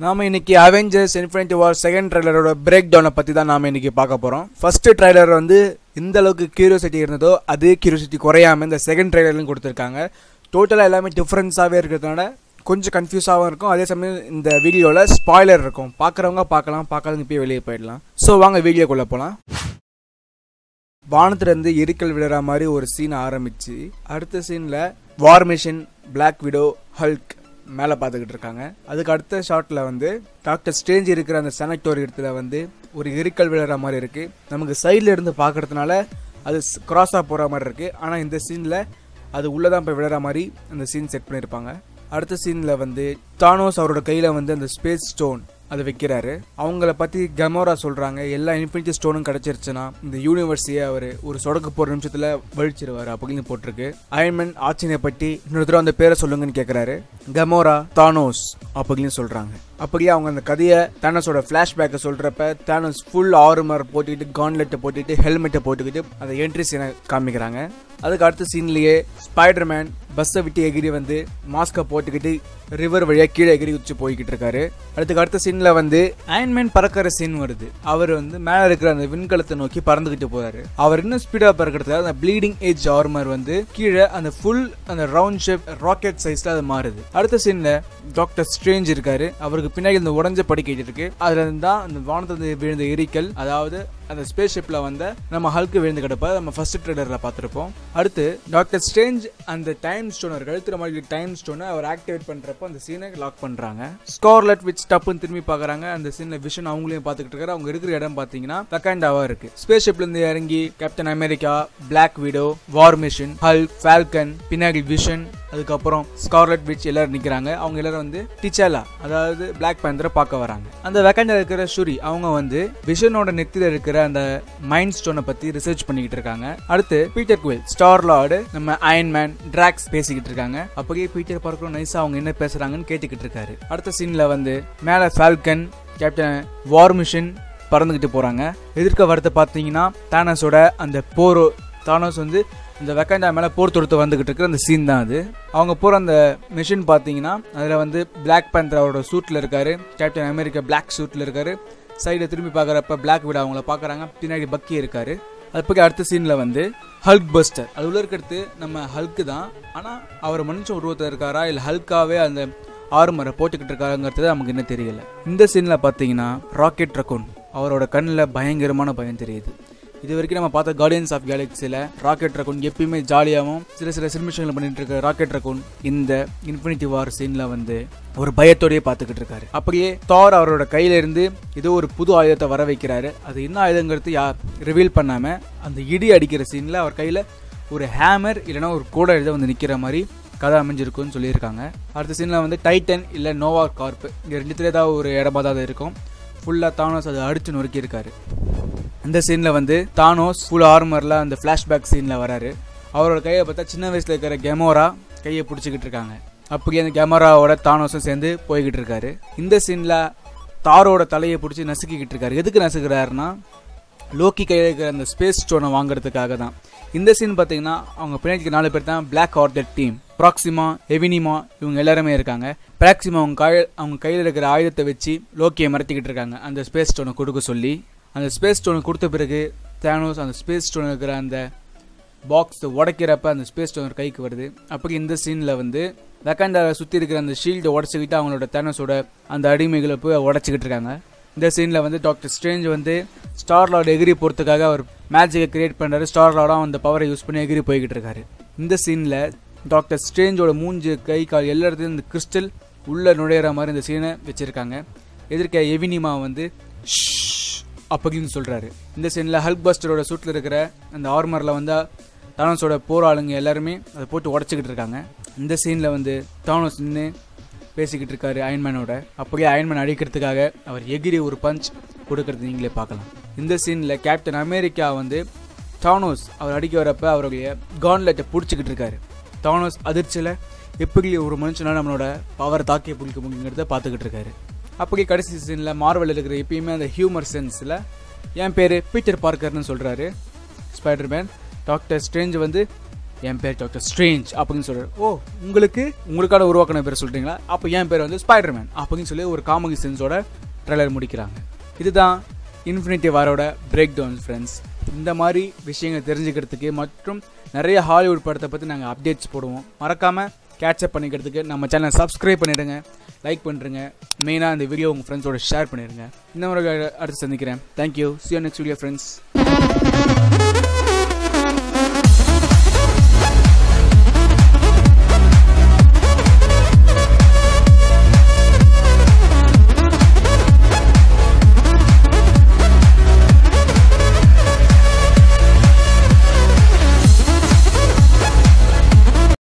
நாம இன்னைக்கு Avengers Infinity War second ட்ரைலரோட பிரேக் டவுனை பற்றி தான் நாம இன்னைக்கு பார்க்க போகிறோம். ஃபர்ஸ்ட் ட்ரைலர் வந்து இந்த அளவுக்கு கியூரியாசிட்டி இருந்ததோ அதே கியூரியாசிட்டி குறையாமல் இந்த செகண்ட் ட்ரைலர்லையும் கொடுத்துருக்காங்க. டோட்டலாக எல்லாமே டிஃப்ரென்ஸாகவே இருக்கிறதுனால கொஞ்சம் கன்ஃபியூஸாகவும் இருக்கும். அதே சமயம் இந்த வீடியோவில் ஸ்பாய்லர் இருக்கும். பார்க்குறவங்க பார்க்கலாம், பார்க்காதவங்க இப்போயே வெளியே போயிடலாம். ஸோ வாங்க வீடியோக்குள்ளே போகலாம். வானத்துலேருந்து எரிக்கல் விடுற மாதிரி ஒரு சீன் ஆரம்பிச்சு அடுத்த சீனில் War Machine, Black Widow, Hulk மேலே பார்த்துக்கிட்டு இருக்காங்க. அதுக்கு அடுத்த ஷாட்டில் வந்து டாக்டர் ஸ்ட்ரேஞ்ச் இருக்கிற அந்த செனட்டோரியத்தில் வந்து ஒரு எரிக்கல் விழுற மாதிரி இருக்குது. நமக்கு சைடில் இருந்து பார்க்கறதுனால அது கிராஸாக போகிற மாதிரி இருக்குது. ஆனால் இந்த சீனில் அது உள்ளே தான் போய் விழுற மாதிரி அந்த சீன் செட் பண்ணியிருப்பாங்க. அடுத்த சீனில் வந்து தானோஸ் அவரோட கையில் வந்து அந்த ஸ்பேஸ் ஸ்டோன் அதை வைக்கிறாரு. அவங்கள பற்றி கமோரா சொல்கிறாங்க, எல்லா இன்ஃபினிட்டி ஸ்டோனும் கிடச்சிருச்சுன்னா இந்த யூனிவர்ஸையே அவர் ஒரு சொடக்கு போகிற நிமிஷத்தில் வழிச்சிருவார் அப்படின்னு போட்டிருக்கு. அயன்மேன் ஆச்சரியப்பட்டி இன்னொரு தடவை அந்த பேரை சொல்லுங்கன்னு கேட்குறாரு. கமோரா தானோஸ் அப்படின்னு சொல்கிறாங்க. அப்படியே அவங்க அந்த கதையை தானோஸோட ஃப்ளாஷ்பேக்கை சொல்கிறப்ப தானோஸ் ஃபுல் ஆர்மர் போட்டுக்கிட்டு, கான்லெட்டை போட்டுக்கிட்டு, ஹெல்மெட்டை போட்டுக்கிட்டு அந்த என்ட்ரி சீனை காமிக்கிறாங்க. அதுக்கு அடுத்த சீன்லேயே ஸ்பைடர்மேன் பஸ்ஸை விட்டு எகிரி வந்து மாஸ்கை போட்டுக்கிட்டு ரிவர் வழியாக கீழே எகிரி வச்சு போய்கிட்டு இருக்காரு. அடுத்த சீனில் வந்து அயன்மேன் பறக்கிற சீன் வருது. அவர் வந்து மேலே இருக்கிற அந்த விண்கலத்தை நோக்கி பறந்துகிட்டு போறாரு. அவர் இன்னும் ஸ்பீடாக பறக்கிறதுக்காக அந்த ப்ளீடிங் ஏஜ் ஆர்மர் வந்து கீழே அந்த ஃபுல் அந்த ரவுண்ட் ஷேப் ராக்கெட் சைஸ்ல அது மாறுது. அடுத்த சீன்ல டாக்டர் ஸ்ட்ரேஞ்ச் இருக்காரு. அவருக்கு பின்னாடி இந்த உடஞ்ச படிக்கை இருக்கு. அதுல இருந்தா அந்த வானத்துல விழுந்த எரிக்கல், அதாவது அந்த ஸ்பேஸ் ஷிப்ல வந்து நம்ம ஹல்க் விழுந்து கிடப்ப நம்ம ஃபர்ஸ்ட் ட்ரெய்லர்ல பார்த்திருப்போம். அடுத்து டாக்டர் ஸ்ட்ரேஞ்ச் அந்த டைம் ஸ்டோனர் கழுத்துற மாதிரி டைம் ஸ்டோனை அவர் ஆக்டிவேட் பண்றப்ப அந்த சீனை லாக் பண்றாங்க. ஸ்கார்லெட் விச் டப்புன்னு திரும்பி பாக்குறாங்க. அந்த சீன்ல விஷன் அவங்களையும் பார்த்துக்கிட்டு இருக்காரு. அவங்க இருக்கிற இடம் பாத்தீங்கன்னா வக்காண்டாவா இருக்கு. ஸ்பேஸ் ஷிப்ல இருந்து இறங்கி Captain America, Black Widow, War Machine, Hulk, Falcon, பின்னாடி விஷன், அதுக்கப்புறம் ஸ்கார்லெட் விச் எல்லாரும் நிக்கிறாங்க. அவங்க எல்லாரும் வந்து டிச்சாலா, அதாவது பிளாக் பேந்தரை பார்க்க வராங்க. அந்த வக்காண்டா இருக்கிற ஷூரி அவங்க வந்து விஷனோட நெத்தில இருக்கிற அந்த மைண்ட் ஸ்டோனை பத்தி ரிசர்ச் பண்ணிக்கிட்டு இருக்காங்க. அடுத்து பீட்டர் குவில், ஸ்டார் லார்டு, நம்ம அயன்மேன், டிராக்ஸ் பேசிக்கிட்டு இருக்காங்க. அப்படியே பீட்டர் பார்க்கணும் நைஸா அவங்க என்ன பேசுறாங்கன்னு கேட்டுக்கிட்டு இருக்காரு. அடுத்த சீன்ல வந்து மேல ஃபால்கன், கேப்டன் வார் மிஷின் பறந்துகிட்டு போறாங்க. எதிர்க்க வரத பாத்தீங்கன்னா தானோஸோட அந்த போரோ, தானோஸ் வந்து இந்த வக்காண்டா மேலே போர் தொடுத்து வந்துகிட்டு இருக்கிற அந்த சீன் தான் அது. அவங்க போகிற அந்த மிஷின் பார்த்தீங்கன்னா அதில் வந்து பிளாக் பேந்தர் அவரோட சூட்டில் இருக்காரு, கேப்டன் அமெரிக்கா பிளாக் சூட்டில் இருக்காரு. சைடை திரும்பி பார்க்குறப்ப பிளாக் விட அவங்கள பார்க்குறாங்க. பின்னாடி பக்கி இருக்காரு. அது பற்றி அடுத்த சீனில் வந்து ஹல்க் பஸ்டர், அது உள்ள இருக்கிறது நம்ம ஹல்க்கு தான். ஆனால் அவர் மனுஷன் உருவத்தில் இருக்காரா இல்லை ஹல்காவே அந்த ஆர்மரை போட்டுக்கிட்டு இருக்காருங்கிறது நமக்கு இன்னும் தெரியல. இந்த சீனில் பார்த்தீங்கன்னா ராக்கெட் ரக்கூன், அவரோட கண்ணில் பயங்கரமான பயம் தெரியுது. இது வரைக்கும் நம்ம பார்த்த கார்டியன்ஸ் ஆஃப் கேலக்சியில் ராக்கெட் ரக்கூன் எப்பயுமே ஜாலியாகவும் சில சிறுமிஷங்கள் பண்ணிட்டு இருக்க ராக்கெட் ரக்கூன் இந்த இன்ஃபினிட்டி வார் சீன்ல வந்து ஒரு பயத்தோடய பார்த்துக்கிட்டு இருக்காரு. அப்படியே தார் அவரோட கையில இருந்து ஏதோ ஒரு புது ஆயுதத்தை வர வைக்கிறாரு. அது என்ன ஆயுதங்கிறது ரிவீல் பண்ணாம அந்த இடி அடிக்கிற சீன்ல அவர் கையில ஒரு ஹேமர் இல்லைன்னா ஒரு கூட எழுத வந்து நிக்கிற மாதிரி கதை அமைஞ்சிருக்குன்னு சொல்லியிருக்காங்க. அடுத்த சீன்ல வந்து டைட்டன் இல்லை நோவா கார்ப், இங்க ரெண்டுத்துல ஏதாவது ஒரு இடமா தான் இருக்கும். ஃபுல்லா தானோஸ் அதை அடிச்சு நொறுக்கி இருக்காரு. இந்த சீன்ல வந்து தானோஸ் ஃபுல் ஆர்மர்ல அந்த ஃபிளாஷ்பேக் சீன்ல வராரு. அவரோட கையை பார்த்தா சின்ன வயசுல இருக்கிற கெமோரா கையை பிடிச்சிக்கிட்டு இருக்காங்க. அப்படியே அந்த கெமோராவோட தானோஸும் சேர்ந்து போய்கிட்டு இருக்காரு. இந்த சீன்ல தாரோட தலையை பிடிச்சி நசுக்கிக்கிட்டு இருக்காரு. எதுக்கு நசுக்கிறாருன்னா லோக்கி கையில் இருக்கிற அந்த ஸ்பேஸ் ஸ்டோனை வாங்குறதுக்காக தான். இந்த சீன் பார்த்தீங்கன்னா அவங்க பின்னாடி 4 பேர் தான் பிளாக் ஆர்டர் டீம். ப்ராக்சிமா, எவினிமா இவங்க எல்லாருமே இருக்காங்க. ப்ராக்சிமா அவங்க கையில் இருக்கிற ஆயுதத்தை வச்சு லோக்கியை மிரட்டிக்கிட்டு இருக்காங்க அந்த ஸ்பேஸ் ஸ்டோனை கொடுக்க சொல்லி. அந்த ஸ்பேஸ் ஸ்டோனை கொடுத்த பிறகு தானோஸ் அந்த ஸ்பேஸ் ஸ்டோன் இருக்கிற அந்த பாக்ஸை உடைக்கிறப்ப அந்த ஸ்பேஸ் ஸ்டோன் கைக்கு வருது. அப்படி இந்த சீனில் வந்து வக்காண்டாவை சுற்றி இருக்கிற அந்த ஷீல்டை உடச்சிக்கிட்டு அவங்களோட தானோஸோட அந்த அடிமைகளை போய் உடச்சிக்கிட்டு இருக்காங்க. இந்த சீனில் வந்து டாக்டர் ஸ்ட்ரேஞ்ச் வந்து ஸ்டார் லார்டு எகிரி போகிறதுக்காக அவர் மேஜிக்கை கிரியேட் பண்ணுறாரு. ஸ்டார் லார்டும் அந்த பவரை யூஸ் பண்ணி எகிரி போய்கிட்டு இருக்காரு. இந்த சீனில் டாக்டர் ஸ்ட்ரேஞ்சோட மூஞ்சு, கை, கால் எல்லா இடத்துலையும் இந்த கிறிஸ்டல் உள்ளே நுழையிற மாதிரி இந்த சீனை வச்சுருக்காங்க. எதிர்க்க எவினிமா வந்து அப்படின்னு சொல்கிறாரு. இந்த சீனில் ஹல்க் பஸ்டரோட சூட்டில் இருக்கிற அந்த ஆர்மரில் வந்து தானோஸோட போர் ஆளுங்க எல்லாருமே அதை போட்டு உடச்சிக்கிட்டு இருக்காங்க. இந்த சீனில் வந்து தானோஸ் நின்று பேசிக்கிட்டு இருக்காரு அயன்மேனோட. அப்படியே அயன்மேன் அடிக்கிறதுக்காக அவர் எகிரி ஒரு பஞ்ச் கொடுக்கறது நீங்களே பார்க்கலாம். இந்த சீனில் கேப்டன் அமெரிக்கா வந்து தானோஸ் அவர் அடிக்க வரப்ப அவருடைய கான்லெட்டை பிடிச்சிக்கிட்டு இருக்காரு. தானோஸ் அதிர்ச்சியில் எப்படி ஒரு மனுஷனால நம்மளோட பவர் தாக்கிய பிடிக்க முடியுங்கிறத பார்த்துக்கிட்டு இருக்காரு. அப்படியே கடைசி சீனில் மார்வல் இருக்கிற எப்பயுமே அந்த ஹியூமர் சென்ஸில் என் பேர் பீட்டர் பார்க்கர்னு சொல்கிறாரு ஸ்பைடர்மேன். டாக்டர் ஸ்ட்ரேஞ்ச் வந்து என் பேர் டாக்டர் ஸ்ட்ரேஞ்ச் அப்படின்னு சொல்கிறார். ஓ உங்களுக்கான உருவாக்கின பேர் சொல்கிறீங்களா, அப்போ என் பேர் வந்து ஸ்பைடர்மேன் அப்படின்னு சொல்லி ஒரு காமெடி சென்ஸோட ட்ரெய்லர் முடிக்கிறாங்க. இதுதான் இன்ஃபினிட்டி வாரோட பிரேக் டவுன் ஃப்ரெண்ட்ஸ். இந்த மாதிரி விஷயங்களை தெரிஞ்சுக்கிறதுக்கு மற்றும் நிறைய ஹாலிவுட் படத்தை பற்றி நாங்கள் அப்டேட்ஸ் போடுவோம். மறக்காமல் கேட்சப் பண்ணிக்கிறதுக்கு நம்ம சேனலை சப்ஸ்கிரைப் பண்ணிடுங்க, லைக் பண்ணுறங்க. மெயினாக இந்த வீடியோ உங்கள் ஃப்ரெண்ட்ஸோட ஷேர் பண்ணிடுங்க. இந்த முறை அடுத்து சந்திக்கிறேன். Thank you. See you next video friends.